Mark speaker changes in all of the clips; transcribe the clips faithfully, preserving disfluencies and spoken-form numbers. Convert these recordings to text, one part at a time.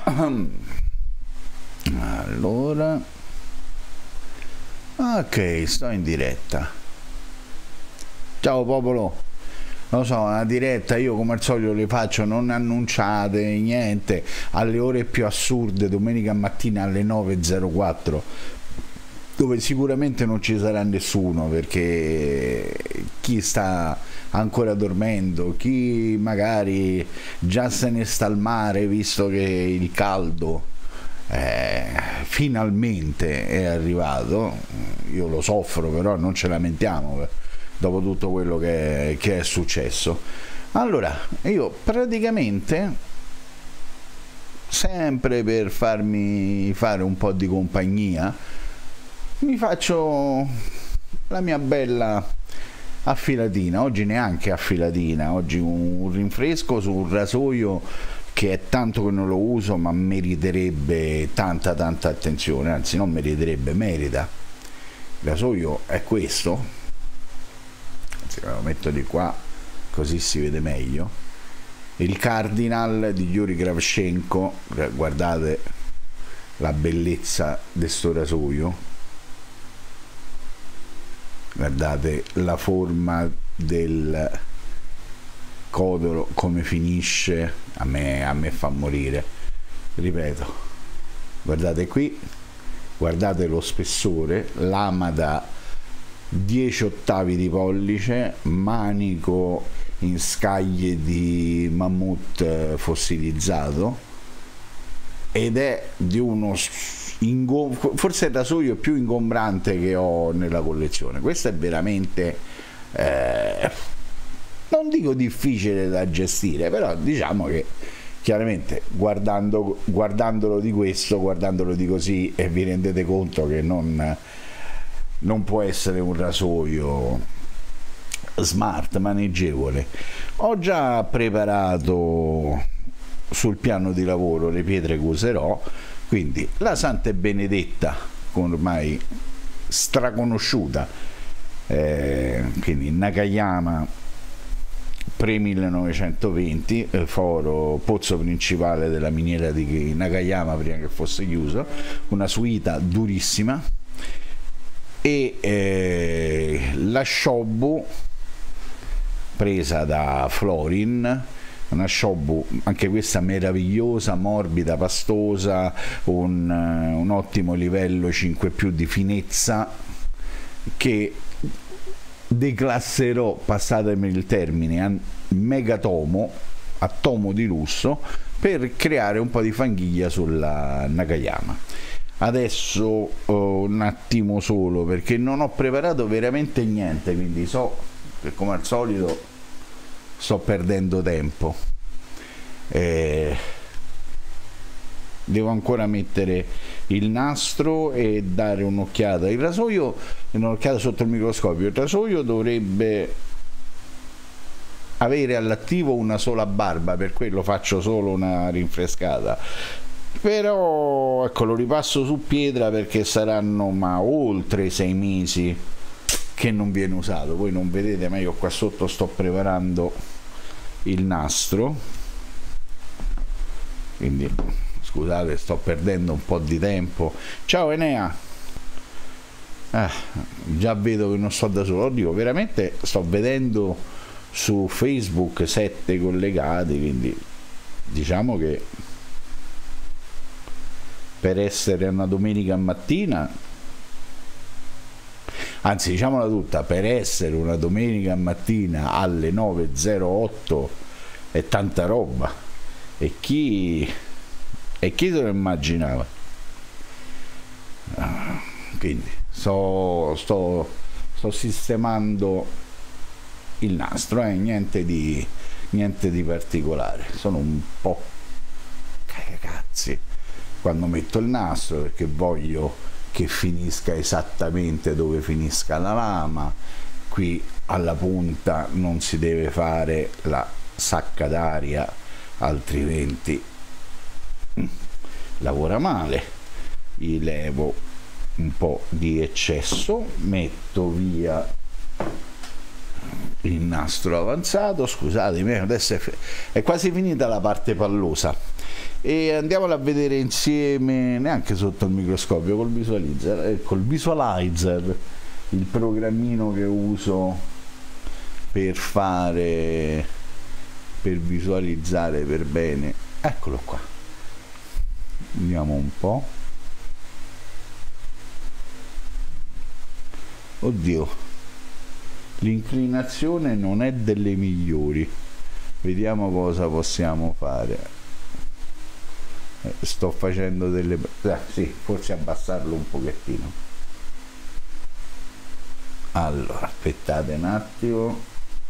Speaker 1: Allora, ok, sto in diretta. Ciao popolo. Lo so, una diretta io come al solito le faccio non annunciate, niente, alle ore più assurde, domenica mattina alle nove e zero quattro, dove sicuramente non ci sarà nessuno, perché chi sta ancora dormendo, chi magari già se ne sta al mare visto che il caldo eh, finalmente è arrivato. Io lo soffro, però non ce lamentiamo dopo tutto quello che è, che è successo. Allora, io praticamente, sempre per farmi fare un po' di compagnia, mi faccio la mia bella affilatina. Oggi neanche affilatina, oggi un rinfresco su un rasoio che è tanto che non lo uso, ma meriterebbe tanta tanta attenzione, anzi non meriterebbe, merita. Il rasoio è questo, anzi lo metto di qua così si vede meglio, il Cardinal di Yuri Kravchenko. Guardate la bellezza di sto rasoio, guardate la forma del codolo, come finisce, a me, a me fa morire, ripeto. Guardate qui, guardate lo spessore, lama da dieci ottavi di pollice, manico in scaglie di mammut fossilizzato, ed è di uno forse il rasoio più ingombrante che ho nella collezione. Questo è veramente eh, non dico difficile da gestire, però diciamo che chiaramente guardando, guardandolo di questo, guardandolo di così, e vi rendete conto che non, non può essere un rasoio smart, maneggevole. Ho già preparato sul piano di lavoro le pietre che userò, quindi la Santa e Benedetta, ormai straconosciuta, eh, quindi Nakayama pre millenovecentoventi, eh, foro pozzo principale della miniera di Nakayama prima che fosse chiuso, una suita durissima, e eh, la Shobu presa da Florin, una Shobu anche questa meravigliosa, morbida, pastosa, un, un ottimo livello cinque più di finezza, che declasserò, passatemi il termine, a megatomo, a tomo di lusso, per creare un po' di fanghiglia sulla Nakayama. Adesso oh, un attimo solo, perché non ho preparato veramente niente, quindi so che come al solito sto perdendo tempo. Eh, devo ancora mettere il nastro e dare un'occhiata. Il rasoio, un'occhiata sotto il microscopio. Il rasoio dovrebbe avere all'attivo una sola barba, per quello faccio solo una rinfrescata. Però ecco, lo ripasso su pietra perché saranno ma oltre sei mesi che non viene usato. Voi non vedete, ma io qua sotto sto preparando il nastro, quindi scusate, sto perdendo un po' di tempo. Ciao Enea. Ah, già vedo che non sto da solo. Oddio, veramente sto vedendo su Facebook sette collegati, quindi diciamo che per essere una domenica mattina, anzi diciamola tutta, per essere una domenica mattina alle nove e zero otto è tanta roba, e chi e chi se lo immaginava. Quindi sto, sto, sto sistemando il nastro, eh? niente di niente di particolare. Sono un po' cagazzi quando metto il nastro, perché voglio che finisca esattamente dove finisca la lama. Qui alla punta non si deve fare la sacca d'aria, altrimenti lavora male. Gli levo un po' di eccesso, metto via il nastro avanzato. Scusatemi, adesso è, è quasi finita la parte pallosa. e andiamolo a vedere insieme, neanche sotto il microscopio, col visualizzer, eh, col visualizer, il programmino che uso per fare, per visualizzare per bene. Eccolo qua, vediamo un po'. Oddio, l'inclinazione non è delle migliori, vediamo cosa possiamo fare. Eh, sto facendo delle... Eh, sì, forse abbassarlo un pochettino. Allora, aspettate un attimo,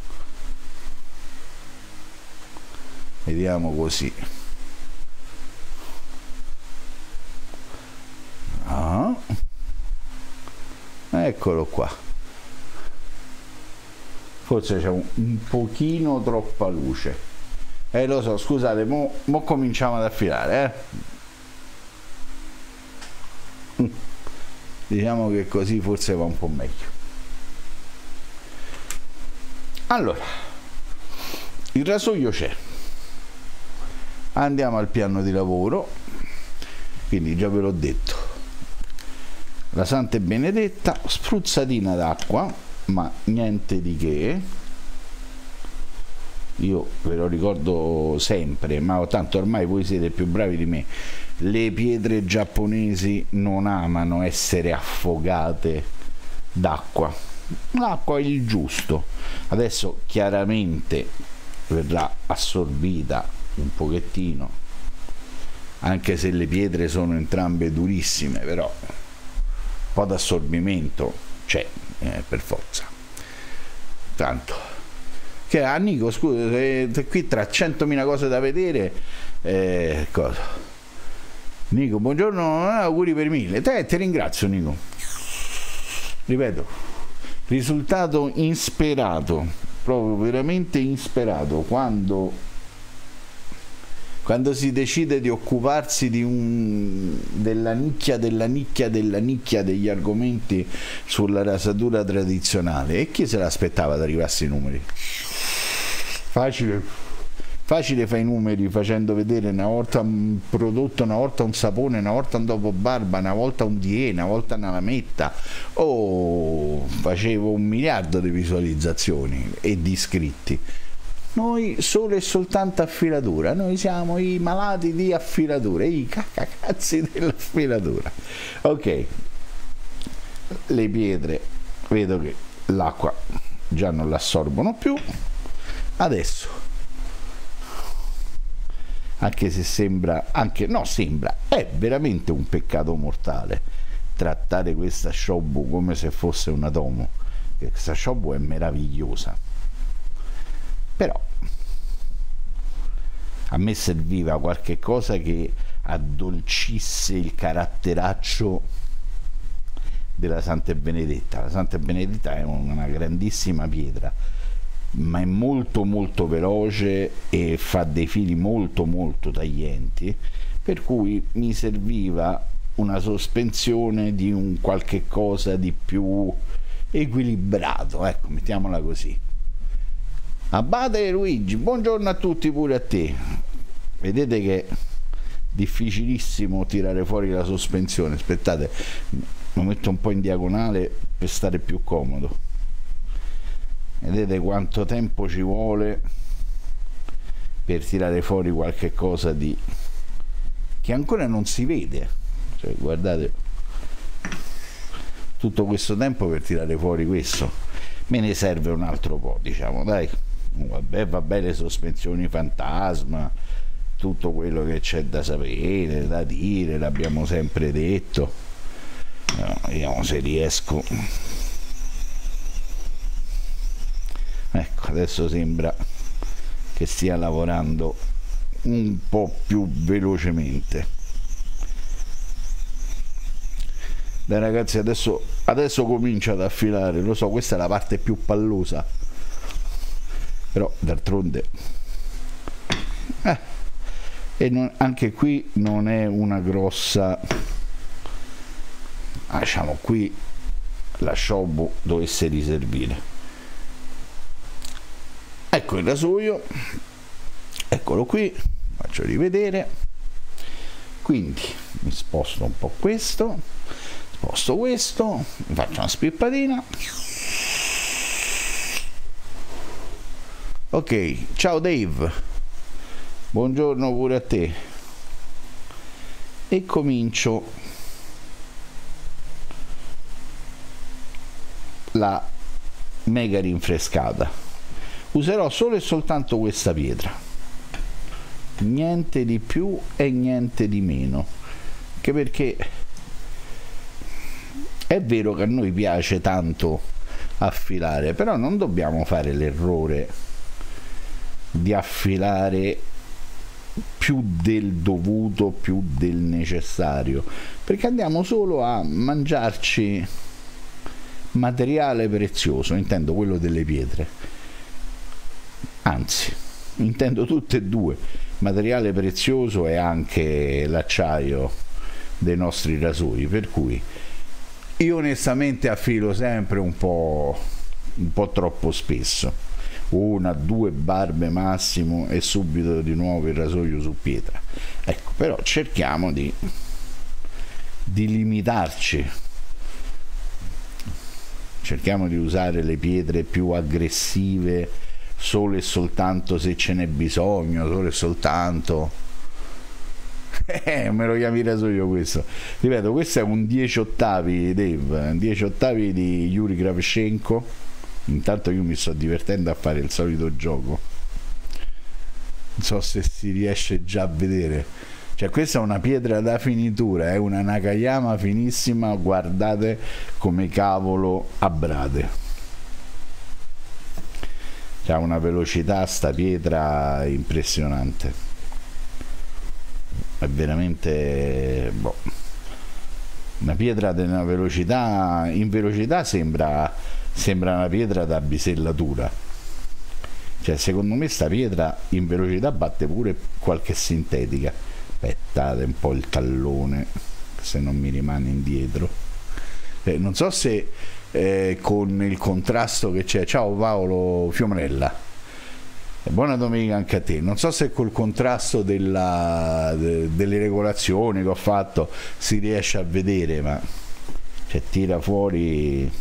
Speaker 1: vediamo così. Ah, eccolo qua. Forse c'è un, un pochino troppa luce. Eh, lo so, scusate, mo, mo cominciamo ad affilare, eh. Diciamo che così forse va un po' meglio. Allora, il rasoio c'è. Andiamo al piano di lavoro. Quindi già ve l'ho detto. La Santa e Benedetta, spruzzatina d'acqua, ma niente di che. Io ve lo ricordo sempre, ma tanto ormai voi siete più bravi di me. Le pietre giapponesi non amano essere affogate d'acqua. L'acqua è il giusto. Adesso chiaramente verrà assorbita un pochettino, anche se le pietre sono entrambe durissime, però un po' d'assorbimento c'è, eh, per forza. Tanto che a Nico, scusa, se, se qui tra centomila cose da vedere, eh, cosa? Nico, buongiorno, auguri per mille. Te, ti ringrazio, Nico. Ripeto, risultato insperato, proprio veramente insperato, quando quando si decide di occuparsi di un, della nicchia della nicchia della nicchia degli argomenti sulla rasatura tradizionale. E chi se l'aspettava ad arrivarsi ai numeri? Facile, facile fai i numeri facendo vedere una volta un prodotto, una volta un sapone, una volta un dopo barba, una volta un D E, una volta una lametta. Oh, facevo un miliardo di visualizzazioni e di iscritti. Noi solo e soltanto affilatura, noi siamo i malati di affilatura, i cacacazzi dell'affilatura. Ok, le pietre, vedo che l'acqua già non l'assorbono più. Adesso, anche se sembra, anche no, sembra, è veramente un peccato mortale trattare questa shobu come se fosse una tomo. Questa shobu è meravigliosa, però a me serviva qualche cosa che addolcisse il caratteraccio della Santa e Benedetta. La Santa e Benedetta è una grandissima pietra, ma è molto molto veloce e fa dei fili molto molto taglienti, per cui mi serviva una sospensione di un qualche cosa di più equilibrato, ecco, mettiamola così. Abate Luigi, buongiorno a tutti, pure a te. Vedete che è difficilissimo tirare fuori la sospensione. Aspettate, lo metto un po' in diagonale per stare più comodo. Vedete quanto tempo ci vuole per tirare fuori qualche cosa di che ancora non si vede, cioè, guardate, tutto questo tempo per tirare fuori questo. Me ne serve un altro po', diciamo, dai. Vabbè, vabbè, le sospensioni fantasma, tutto quello che c'è da sapere, da dire, l'abbiamo sempre detto. No, vediamo se riesco. Ecco, adesso sembra che stia lavorando un po' più velocemente. Dai ragazzi, adesso, adesso comincia ad affilare, lo so, questa è la parte più pallosa, però d'altronde eh, e non, anche qui non è una grossa, diciamo, qui la shobu dovesse riservire. Ecco il rasoio, eccolo qui, faccio rivedere. Quindi mi sposto un po' questo, sposto questo, mi faccio una spippatina. Ok, ciao Dave, buongiorno pure a te. E comincio la mega rinfrescata. Userò solo e soltanto questa pietra, niente di più e niente di meno, anche perché è vero che a noi piace tanto affilare, però non dobbiamo fare l'errore di affilare più del dovuto, più del necessario, perché andiamo solo a mangiarci materiale prezioso, intendo quello delle pietre, anzi intendo tutte e due, materiale prezioso e anche l'acciaio dei nostri rasoi, per cui io onestamente affilo sempre un po', un po' troppo spesso, una, due barbe massimo e subito di nuovo il rasoio su pietra. Ecco, però cerchiamo di, di limitarci, cerchiamo di usare le pietre più aggressive solo e soltanto se ce n'è bisogno, solo e soltanto eh, me lo chiami rasoio questo, ripeto, questo è un dieci ottavi Dave, dieci ottavi di Yuri Kravchenko. Intanto io mi sto divertendo a fare il solito gioco, non so se si riesce già a vedere, cioè questa è una pietra da finitura, è una Nakayama finissima, guardate come cavolo abrade, c'ha una velocità sta pietra impressionante, è veramente boh, una pietra di una velocità, in velocità sembra sembra una pietra da bisellatura, cioè secondo me sta pietra in velocità batte pure qualche sintetica. Aspettate un po' il tallone se non mi rimane indietro, eh, non so se eh, con il contrasto che c'è, ciao Paolo Fiomarella, buona domenica anche a te, non so se col contrasto della, de, delle regolazioni che ho fatto si riesce a vedere, ma cioè, tira fuori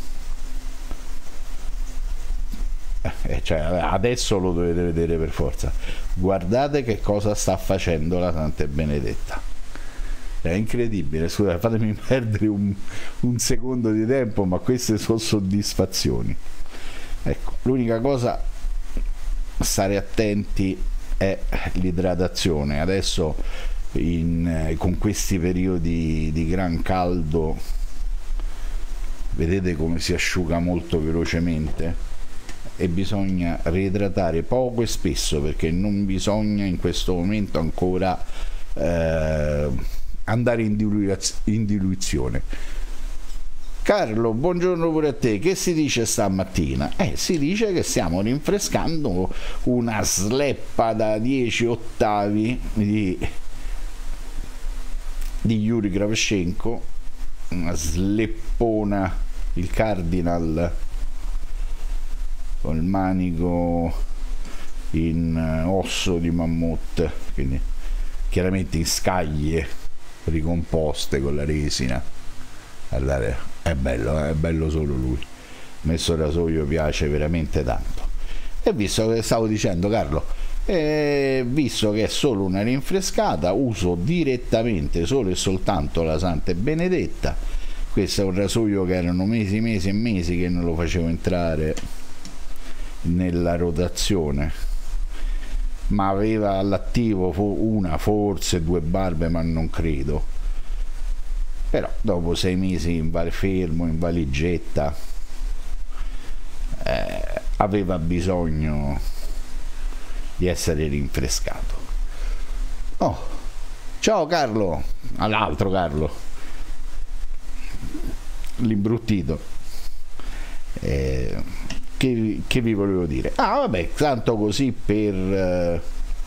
Speaker 1: eh, cioè, adesso lo dovete vedere per forza, guardate che cosa sta facendo la Santa e Benedetta, è incredibile. Scusate, fatemi perdere un, un secondo di tempo, ma queste sono soddisfazioni. Ecco, l'unica cosa, stare attenti, è l'idratazione. Adesso in, con questi periodi di gran caldo vedete come si asciuga molto velocemente e bisogna reidratare poco e spesso, perché non bisogna in questo momento ancora eh, andare in, diluiz- in diluizione. Carlo, buongiorno pure a te, che si dice stamattina? Eh, si dice che stiamo rinfrescando una sleppa da dieci ottavi di, di Yuri Kravchenko, una sleppona, il Cardinal con il manico in osso di mammut, quindi chiaramente in scaglie ricomposte con la resina. Guardate, è bello, è bello solo lui, messo il rasoio piace veramente tanto. E visto che stavo dicendo, Carlo, e visto che è solo una rinfrescata, uso direttamente solo e soltanto la Santa e Benedetta. Questo è un rasoio che erano mesi mesi e mesi che non lo facevo entrare nella rotazione, ma aveva all'attivo una, forse due barbe, ma non credo. Però dopo sei mesi in val fermo, in valigetta, eh, aveva bisogno di essere rinfrescato. Oh, ciao Carlo, all'altro Carlo, l'imbruttito. Eh, che, che vi volevo dire? Ah, vabbè, tanto così per, eh,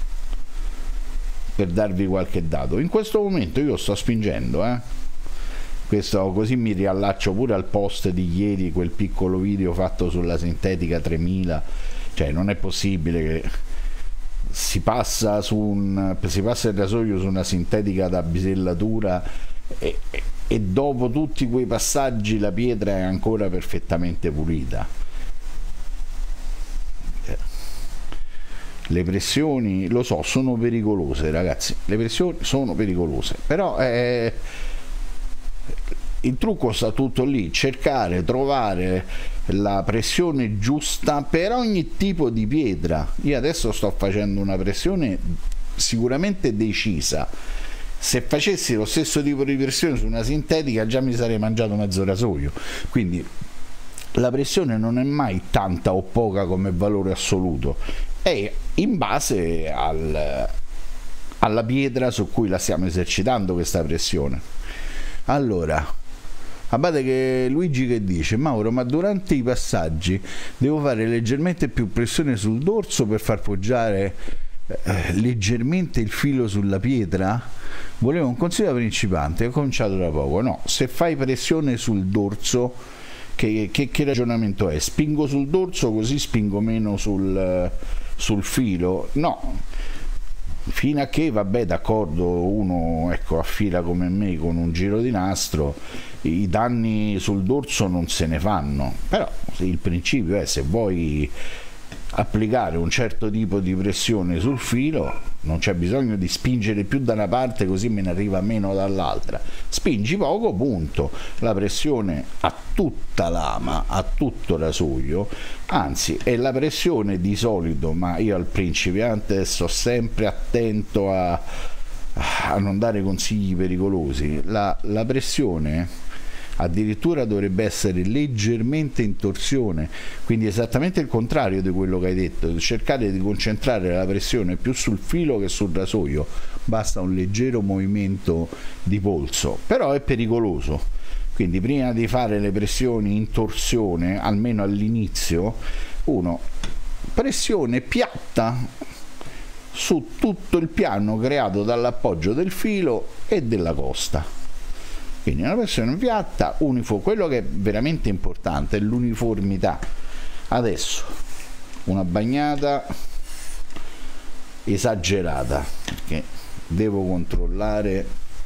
Speaker 1: per darvi qualche dato. In questo momento io sto spingendo, eh. Questo così mi riallaccio pure al post di ieri, quel piccolo video fatto sulla sintetica tremila. Cioè non è possibile che si passa su un si passa il rasoio su una sintetica da bisellatura e, e, e dopo tutti quei passaggi la pietra è ancora perfettamente pulita. Le pressioni, lo so, sono pericolose, ragazzi, le pressioni sono pericolose, però eh, il trucco sta tutto lì, cercare, trovare la pressione giusta per ogni tipo di pietra. Io adesso sto facendo una pressione sicuramente decisa. Se facessi lo stesso tipo di pressione su una sintetica già mi sarei mangiato mezzo rasoio. Quindi la pressione non è mai tanta o poca come valore assoluto, è in base al, alla pietra su cui la stiamo esercitando questa pressione. Allora, guardate che Luigi che dice: Mauro, ma durante i passaggi devo fare leggermente più pressione sul dorso per far poggiare eh, leggermente il filo sulla pietra? Volevo un consiglio da principiante, ho cominciato da poco. No, se fai pressione sul dorso, che, che, che ragionamento è? Spingo sul dorso così spingo meno sul, sul filo? No, fino a che, vabbè, d'accordo, uno ecco affila come me con un giro di nastro, i danni sul dorso non se ne fanno. Però il principio è: se vuoi applicare un certo tipo di pressione sul filo non c'è bisogno di spingere più da una parte così me ne arriva meno dall'altra, spingi poco, punto. La pressione a tutta lama, a tutto rasoio, anzi è la pressione di solito, ma io al principiante sto sempre attento a, a non dare consigli pericolosi. La, la pressione addirittura dovrebbe essere leggermente in torsione, quindi esattamente il contrario di quello che hai detto, cercare di concentrare la pressione più sul filo che sul rasoio, basta un leggero movimento di polso, però è pericoloso. Quindi prima di fare le pressioni in torsione, almeno all'inizio, uno pressione piatta su tutto il piano creato dall'appoggio del filo e della costa. Quindi una pressione piatta, uniforme. Quello che è veramente importante è l'uniformità. Adesso una bagnata esagerata, perché devo controllare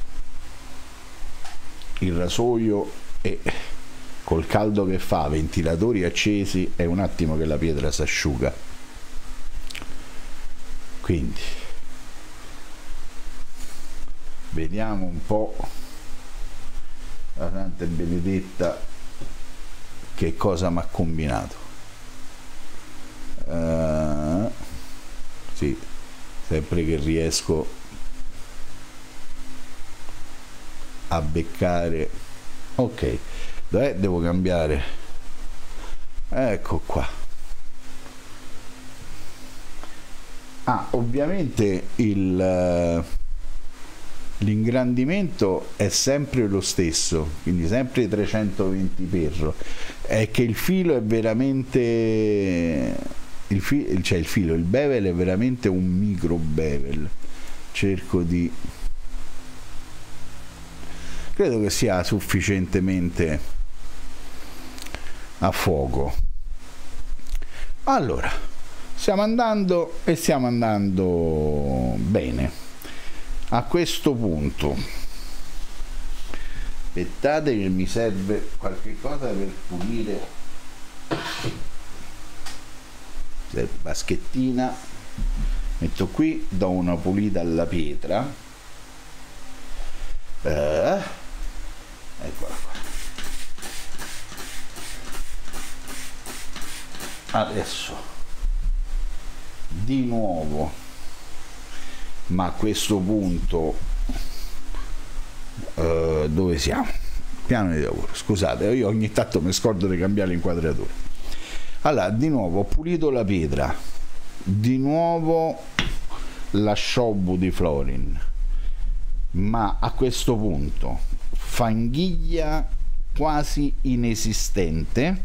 Speaker 1: il rasoio e col caldo che fa, ventilatori accesi, è un attimo che la pietra si asciuga. Quindi vediamo un po' la Santa e Benedetta che cosa mi ha combinato. Uh, sì, sempre che riesco a beccare. Ok, dov'è? Devo cambiare. Ecco qua. Ah, ovviamente il l'ingrandimento è sempre lo stesso, quindi sempre trecentoventi per, è che il filo è veramente il, fi, cioè il filo, il bevel è veramente un micro bevel. Cerco di, credo che sia sufficientemente a fuoco. Allora, stiamo andando e stiamo andando bene. A questo punto aspettate che mi serve qualche cosa per pulire, serve vaschettina, metto qui, do una pulita alla pietra, eh, eccola qua. Adesso di nuovo, ma a questo punto uh, dove siamo? Piano di lavoro, scusate, io ogni tanto mi scordo di cambiare l'inquadratura. Allora, di nuovo ho pulito la pietra, di nuovo la Shobu di Florin, ma a questo punto fanghiglia quasi inesistente,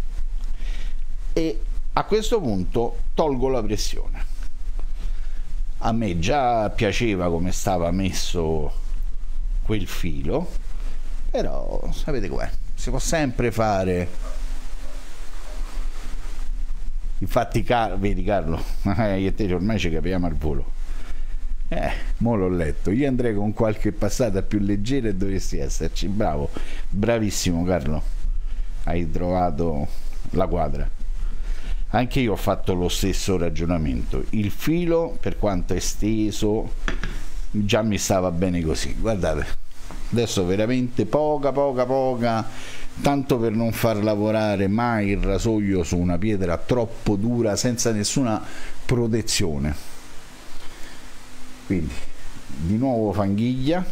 Speaker 1: e a questo punto tolgo la pressione. A me già piaceva come stava messo quel filo, però sapete com'è, si può sempre fare Infatti, Car- vedi Carlo, io e te ormai ci capiamo al volo. Eh, mo l'ho letto. Io andrei con qualche passata più leggera e dovresti esserci. Bravo, bravissimo Carlo. Hai trovato la quadra. Anche io ho fatto lo stesso ragionamento. Il filo, per quanto esteso, già mi stava bene così. Guardate, adesso veramente poca, poca, poca, tanto per non far lavorare mai il rasoio su una pietra troppo dura, senza nessuna protezione. Quindi di nuovo fanghiglia,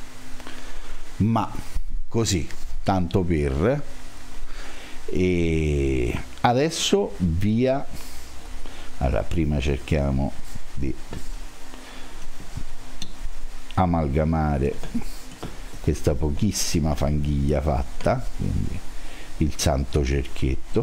Speaker 1: ma così, tanto per. E adesso via. Allora, prima cerchiamo di amalgamare questa pochissima fanghiglia fatta, quindi il santo cerchietto.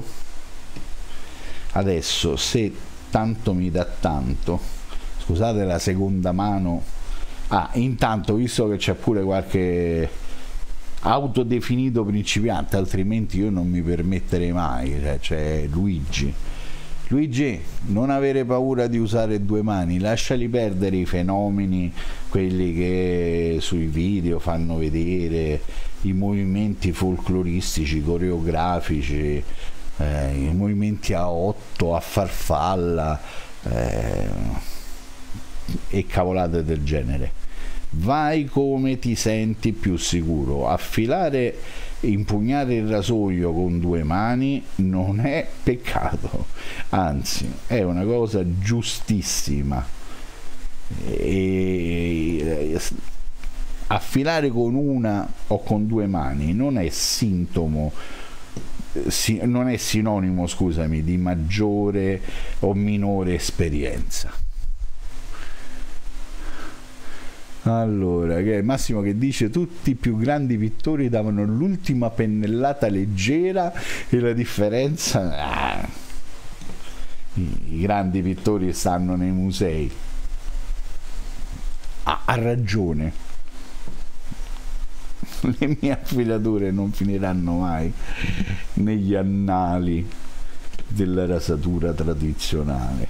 Speaker 1: Adesso, se tanto mi dà tanto, scusate la seconda mano. Ah, intanto, visto che c'è pure qualche autodefinito principiante, altrimenti io non mi permetterei mai, cioè c'è Luigi. Luigi, non avere paura di usare due mani, lasciali perdere i fenomeni, quelli che sui video fanno vedere, i movimenti folcloristici, coreografici, eh, i movimenti a otto, a farfalla, eh, e cavolate del genere. Vai come ti senti più sicuro. Affilare, impugnare il rasoio con due mani non è peccato, anzi è una cosa giustissima. E affilare con una o con due mani non è sintomo, non è sinonimo, scusami, di maggiore o minore esperienza. Allora, che è Massimo che dice: tutti i più grandi pittori davano l'ultima pennellata leggera e la differenza... Ah, i, i grandi pittori stanno nei musei. Ah, ha ragione. Le mie affilature non finiranno mai negli annali della rasatura tradizionale.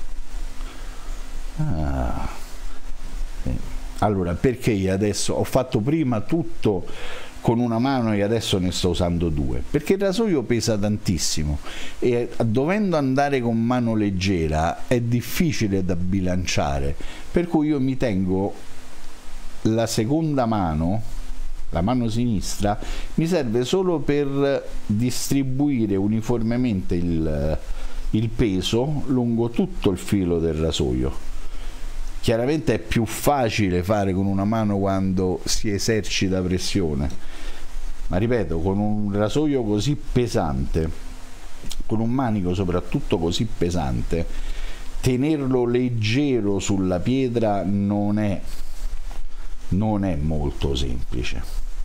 Speaker 1: Ah, sì. Allora, perché io adesso ho fatto prima tutto con una mano e adesso ne sto usando due? Perché il rasoio pesa tantissimo e dovendo andare con mano leggera è difficile da bilanciare, per cui io mi tengo la seconda mano, la mano sinistra, mi serve solo per distribuire uniformemente il, il peso lungo tutto il filo del rasoio. Chiaramente è più facile fare con una mano quando si esercita pressione, ma ripeto, con un rasoio così pesante, con un manico soprattutto così pesante, tenerlo leggero sulla pietra non è, non è molto semplice.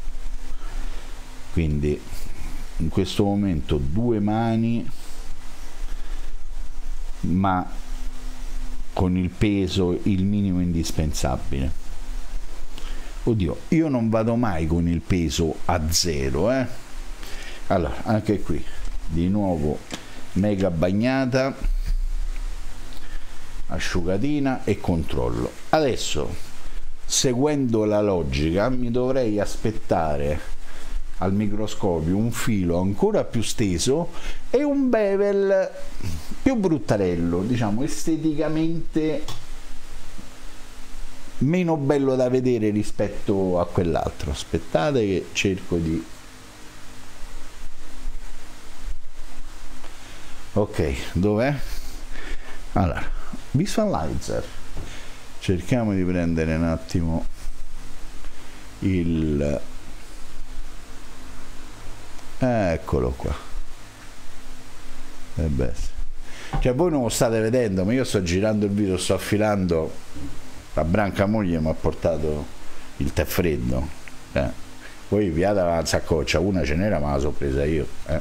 Speaker 1: Quindi in questo momento due mani, ma con il peso il minimo indispensabile. Oddio, io non vado mai con il peso a zero, eh? Allora, anche qui di nuovo mega bagnata, asciugatina e controllo. Adesso, seguendo la logica, mi dovrei aspettare al microscopio un filo ancora più steso e un bevel più bruttarello, diciamo esteticamente meno bello da vedere rispetto a quell'altro. Aspettate che cerco di... Ok, dov'è? Allora, visualizer, cerchiamo di prendere un attimo il... eccolo qua. E beh, cioè voi non lo state vedendo, ma io sto girando il video, sto affilando. La branca moglie mi ha portato il tè freddo, eh. Poi piata la saccoccia, una ce n'era ma la so presa io, eh.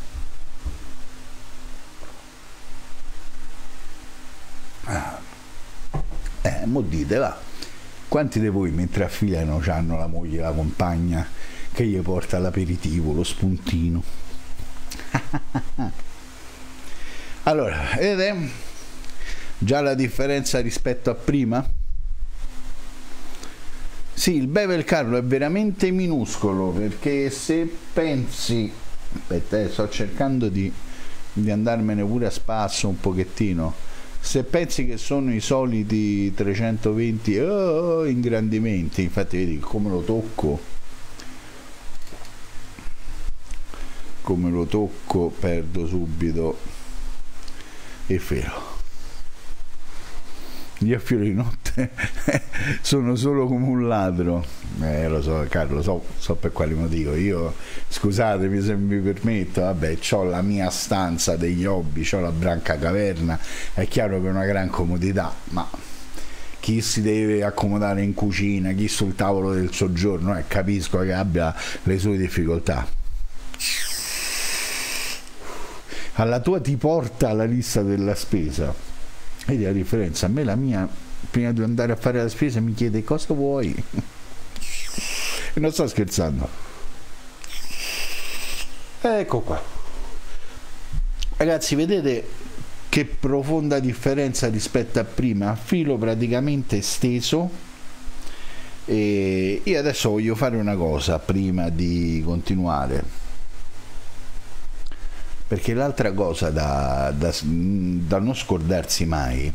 Speaker 1: Eh, mo dite, va, quanti di voi mentre affilano hanno la moglie, la compagna che gli porta l'aperitivo, lo spuntino? Allora, vedete già la differenza rispetto a prima? Sì, il Bevel Carlo è veramente minuscolo, perché se pensi, aspetta, eh, sto cercando di, di andarmene pure a spasso un pochettino, se pensi che sono i soliti trecentoventi oh, ingrandimenti, infatti vedi come lo tocco, come lo tocco perdo subito il filo. Io a filo di notte sono solo come un ladro, eh, lo so Carlo, so, so per quale motivo. Io, scusatemi se mi permetto, vabbè, ho la mia stanza degli hobby, ho la branca caverna, è chiaro che è una gran comodità, ma chi si deve accomodare in cucina, chi sul tavolo del soggiorno, eh, capisco che abbia le sue difficoltà. Alla tua ti porta la lista della spesa. Vedi la differenza? A me la mia, prima di andare a fare la spesa, mi chiede cosa vuoi. E non sto scherzando. Ecco qua. Ragazzi, vedete che profonda differenza rispetto a prima? Filo praticamente steso. E io adesso voglio fare una cosa prima di continuare, perché l'altra cosa da, da, da non scordarsi mai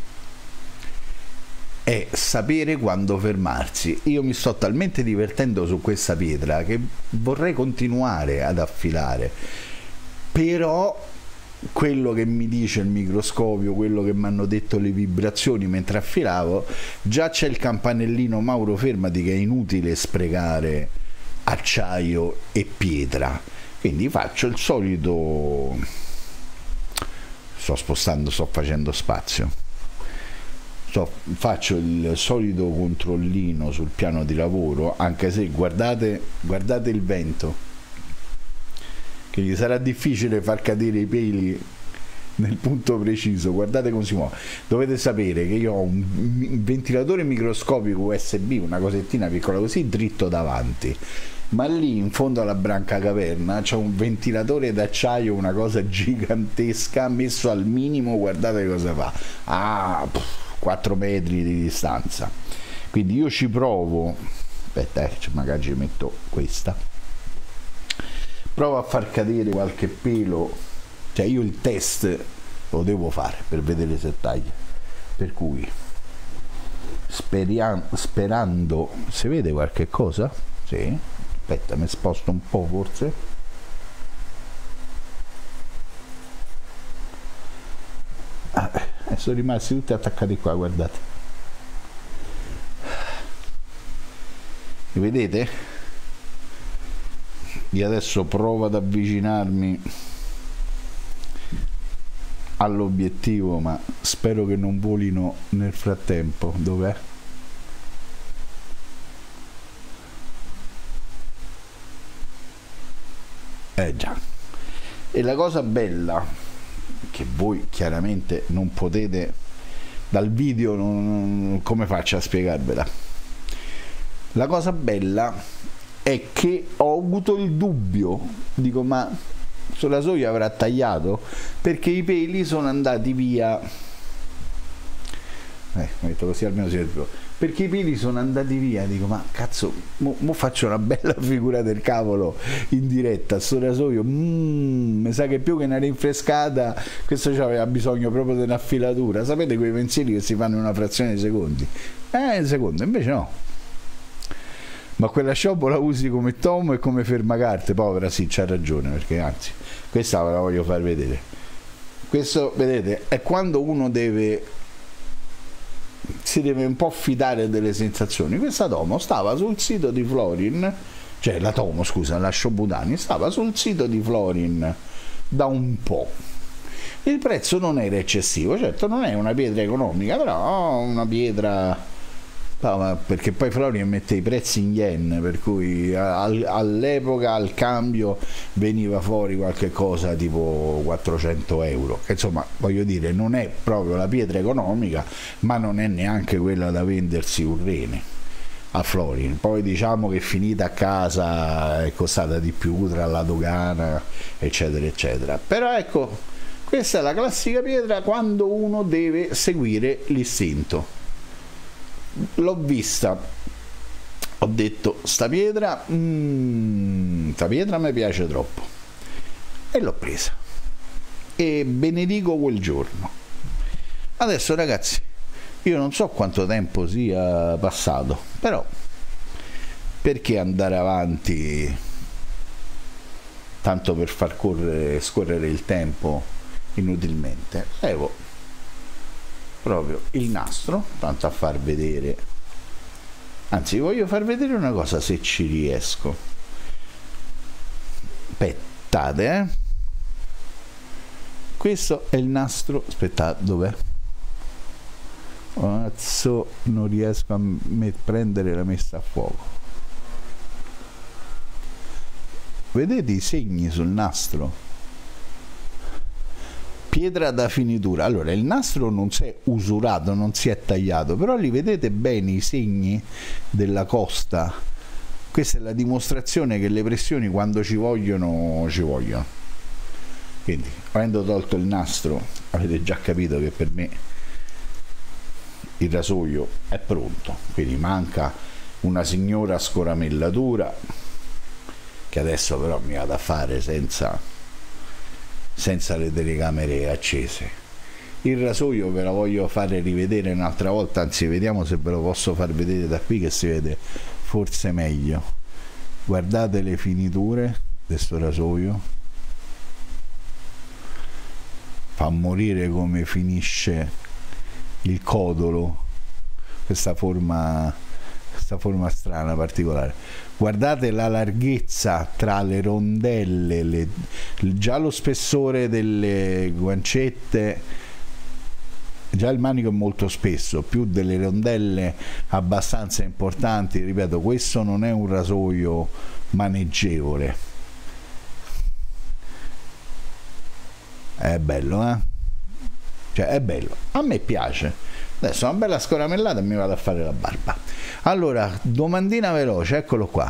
Speaker 1: è sapere quando fermarsi. Io mi sto talmente divertendo su questa pietra che vorrei continuare ad affilare, però quello che mi dice il microscopio, quello che mi hanno detto le vibrazioni mentre affilavo, già c'è il campanellino Mauro fermati, che è inutile sprecare acciaio e pietra. Quindi faccio il solito, sto spostando, sto facendo spazio, sto, faccio il solito controllino sul piano di lavoro, anche se guardate, guardate il vento, che gli sarà difficile far cadere i peli nel punto preciso. Guardate come si muove. Dovete sapere che io ho un ventilatore microscopico U S B, una cosettina piccola così, dritto davanti, ma lì in fondo alla branca caverna c'è un ventilatore d'acciaio, una cosa gigantesca, messo al minimo. Guardate cosa fa, a quattro metri di distanza. Quindi io ci provo, aspetta, eh, magari ci metto questa, provo a far cadere qualche pelo, cioè io il test lo devo fare per vedere se taglia, per cui speriamo, sperando, si vede qualche cosa? Sì. Aspetta, mi sposto un po' forse. Ah, eh, sono rimasti tutti attaccati qua, guardate. Li vedete? Io adesso provo ad avvicinarmi all'obiettivo, ma spero che non volino nel frattempo. Dov'è? Eh già. E la cosa bella, che voi chiaramente non potete dal video, non, come faccio a spiegarvela? La cosa bella è che ho avuto il dubbio, dico, ma sulla soglia avrà tagliato, perché i peli sono andati via, eh, metto così almeno si vede, perché i peli sono andati via. Dico, ma cazzo, mo, mo faccio una bella figura del cavolo in diretta sto rasoio, mm, mi sa che più che una rinfrescata questo aveva bisogno proprio di un'affilatura. Sapete quei pensieri che si fanno in una frazione di secondi, eh un secondo, invece no. Ma quella sciabola usi come tomo e come fermacarte, povera, sì, c'ha ragione, perché anzi questa ve la voglio far vedere. Questo, vedete, è quando uno deve, si deve un po' fidare delle sensazioni. Questa tomo stava sul sito di Florin, cioè la tomo, scusa, la Shobudani stava sul sito di Florin da un po'. Il prezzo non era eccessivo, certo non è una pietra economica, però una pietra, no, perché poi Florin mette i prezzi in yen, per cui al, all'epoca al cambio veniva fuori qualche cosa tipo quattrocento euro, che insomma, voglio dire, non è proprio la pietra economica, ma non è neanche quella da vendersi un rene a Florin. Poi diciamo che finita a casa è costata di più tra la dogana eccetera eccetera, però ecco, Questa è la classica pietra quando uno deve seguire l'istinto. L'ho vista, ho detto sta pietra, mm, sta pietra mi piace troppo, e l'ho presa e benedico quel giorno. Adesso ragazzi, io non so quanto tempo sia passato, però perché andare avanti tanto per far correre, scorrere il tempo inutilmente? Levo proprio il nastro, tanto a far vedere, anzi voglio far vedere una cosa se ci riesco. Aspettate, eh questo è il nastro, aspettate, dov'è? Cazzo, non riesco a me prendere la messa a fuoco. Vedete i segni sul nastro? Pietra da finitura. Allora, il nastro non si è usurato, non si è tagliato, però li vedete bene i segni della costa. Questa è la dimostrazione che le pressioni quando ci vogliono, ci vogliono. Quindi, avendo tolto il nastro, avete già capito che per me il rasoio è pronto. Quindi manca una signora scораmellatura, che adesso però mi vado a fare senza, senza le telecamere accese. Il rasoio ve lo voglio fare rivedere un'altra volta, anzi vediamo se ve lo posso far vedere da qui, che si vede forse meglio. Guardate le finiture di questo rasoio, fa morire come finisce il codolo, questa forma, questa forma strana, particolare. Guardate la larghezza tra le rondelle, le, già lo spessore delle guancette, già il manico è molto spesso, più delle rondelle abbastanza importanti. Ripeto, questo non è un rasoio maneggevole. È bello, eh? Cioè è bello, a me piace. Adesso una bella scoramellata e mi vado a fare la barba. Allora, domandina veloce, eccolo qua.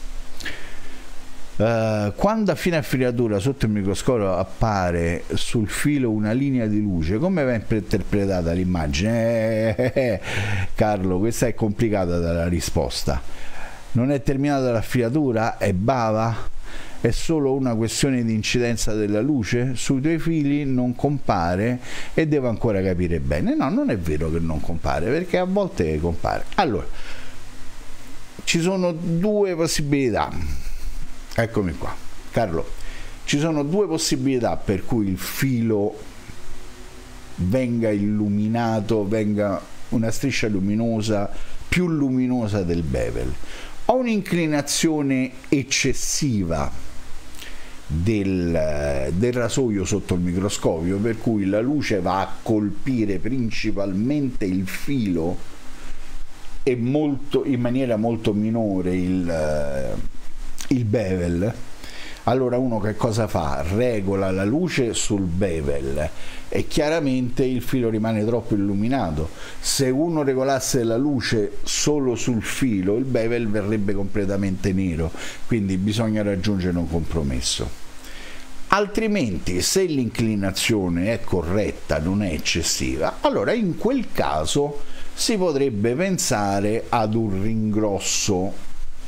Speaker 1: Uh, quando a fine affiliatura sotto il microscopio appare sul filo una linea di luce, come va interpretata l'immagine? Eh, eh, eh, Carlo, questa è complicata dalla risposta. Non è terminata l'affilatura? È bava? È solo una questione di incidenza della luce? Sui tuoi fili non compare e devo ancora capire bene. No, non è vero che non compare, perché a volte compare. Allora, ci sono due possibilità. Eccomi qua, Carlo. Ci sono due possibilità per cui il filo venga illuminato, venga una striscia luminosa più luminosa del bevel. Ho un'inclinazione eccessiva del, del rasoio sotto il microscopio, per cui la luce va a colpire principalmente il filo e molto, in maniera molto minore il, il bevel. Allora uno che cosa fa? Regola la luce sul bevel e chiaramente il filo rimane troppo illuminato. Se uno regolasse la luce solo sul filo, il bevel verrebbe completamente nero, quindi bisogna raggiungere un compromesso. Altrimenti, se l'inclinazione è corretta, non è eccessiva, allora in quel caso si potrebbe pensare ad un ringrosso.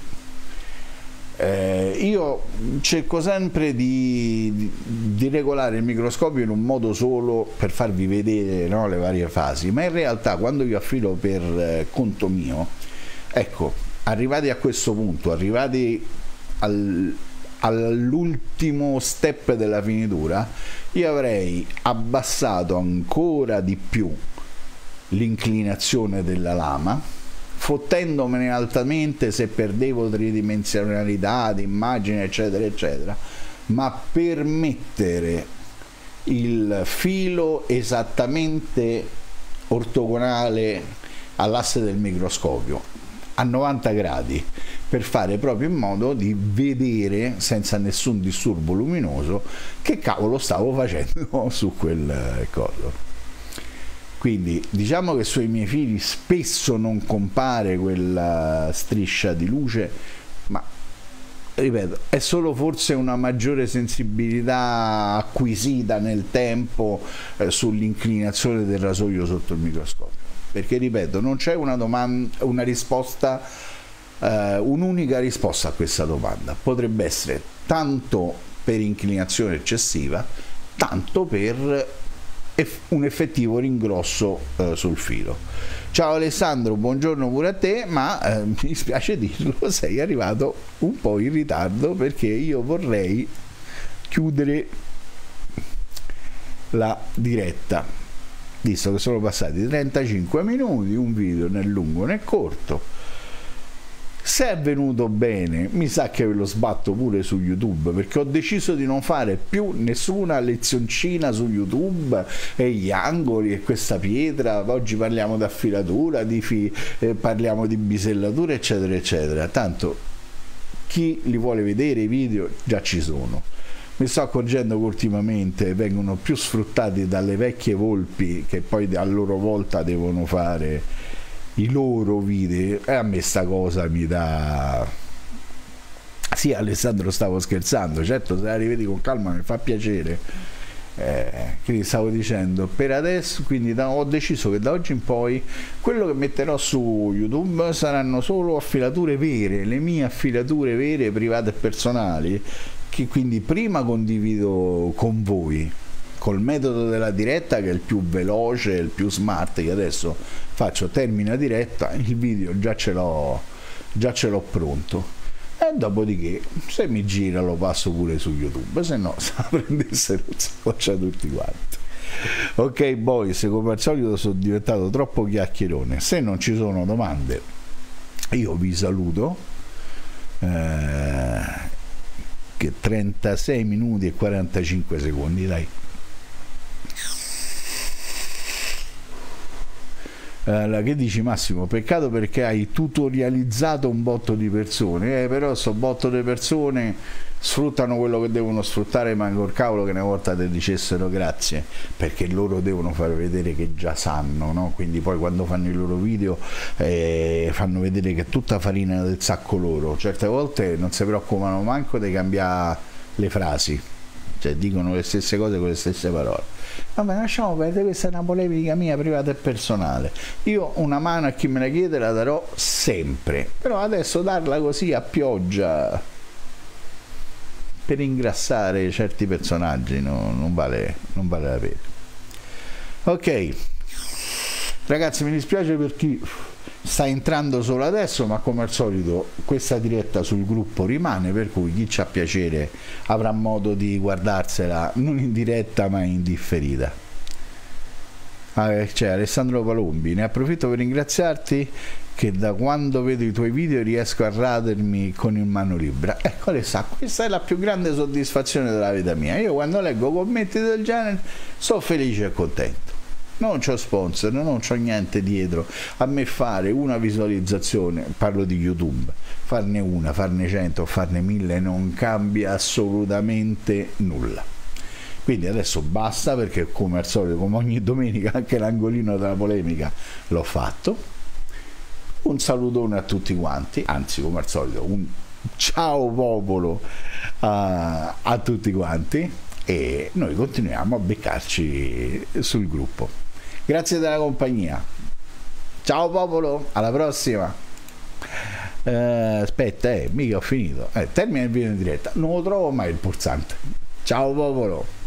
Speaker 1: Eh, io cerco sempre di, di, di regolare il microscopio in un modo solo per farvi vedere, no, le varie fasi, ma in realtà quando io affilo per eh, conto mio, ecco, arrivati a questo punto, arrivati al, all'ultimo step della finitura, io avrei abbassato ancora di più l'inclinazione della lama, fottendomene altamente se perdevo tridimensionalità di immagine eccetera eccetera, ma per mettere il filo esattamente ortogonale all'asse del microscopio a novanta gradi, per fare proprio in modo di vedere senza nessun disturbo luminoso che cavolo stavo facendo su quel coso. Quindi diciamo che sui miei fili spesso non compare quella striscia di luce, ma ripeto, è solo forse una maggiore sensibilità acquisita nel tempo eh, sull'inclinazione del rasoio sotto il microscopio, perché ripeto, non c'è una domanda, una risposta, eh, un'unica risposta a questa domanda. Potrebbe essere tanto per inclinazione eccessiva, tanto per un effettivo ringrosso eh, sul filo. Ciao Alessandro, buongiorno pure a te, ma eh, mi dispiace dirlo, sei arrivato un po' in ritardo perché io vorrei chiudere la diretta, visto che sono passati trentacinque minuti, un video né lungo né corto. Se è venuto bene, mi sa che ve lo sbatto pure su YouTube, perché ho deciso di non fare più nessuna lezioncina su YouTube e gli angoli e questa pietra. Oggi parliamo di affilatura, di fi, eh, parliamo di bisellatura, eccetera eccetera. Tanto chi li vuole vedere i video già ci sono. Mi sto accorgendo che ultimamente vengono più sfruttati dalle vecchie volpi, che poi a loro volta devono fare i loro video, e a me sta cosa mi dà... Sì, Alessandro, stavo scherzando, certo, se la rivedi con calma mi fa piacere. Eh, quindi stavo dicendo, per adesso, quindi da, ho deciso che da oggi in poi quello che metterò su YouTube saranno solo affilature vere, le mie affilature vere, private e personali, che quindi prima condivido con voi col metodo della diretta, che è il più veloce, il più smart, che adesso faccio, termina diretta, il video già ce l'ho già ce l'ho pronto, e dopodiché se mi gira lo passo pure su YouTube, se no se la prendessero scoccia tutti quanti. Ok boys, come al solito sono diventato troppo chiacchierone. Se non ci sono domande io vi saluto, eh, che trentasei minuti e quarantacinque secondi, dai. Uh, che dici Massimo? Peccato perché hai tutorializzato un botto di persone, eh, però sto botto di persone sfruttano quello che devono sfruttare, ma col cavolo che una volta ti dicessero grazie, perché loro devono far vedere che già sanno, no? Quindi poi quando fanno i loro video eh, fanno vedere che è tutta farina del sacco loro, certe volte non si preoccupano manco di cambiare le frasi, cioè dicono le stesse cose con le stesse parole. Vabbè, lasciamo perdere, questa è una polemica mia privata e personale. Io una mano a chi me la chiede la darò sempre, però adesso darla così a pioggia per ingrassare certi personaggi no, non vale non vale la pena. Ok ragazzi, mi dispiace per chi sta entrando solo adesso, ma come al solito questa diretta sul gruppo rimane, per cui chi c'ha piacere avrà modo di guardarsela non in diretta ma in differita. Ah, c'è Alessandro Palombi, ne approfitto per ringraziarti che da quando vedo i tuoi video riesco a radermi con il mano libera. Ecco Alessandro, questa è la più grande soddisfazione della vita mia. Io quando leggo commenti del genere sono felice e contento. Non c'ho sponsor, non c'ho niente dietro. A me fare una visualizzazione, parlo di YouTube, farne una, farne cento, farne mille non cambia assolutamente nulla. Quindi adesso basta, perché come al solito, come ogni domenica, anche l'angolino della polemica l'ho fatto. Un salutone a tutti quanti, anzi come al solito un ciao popolo a, a tutti quanti, e noi continuiamo a beccarci sul gruppo. Grazie della compagnia, ciao popolo, alla prossima. Eh, aspetta, eh, mica ho finito, eh, termina il video in diretta, non lo trovo mai il pulsante. Ciao popolo.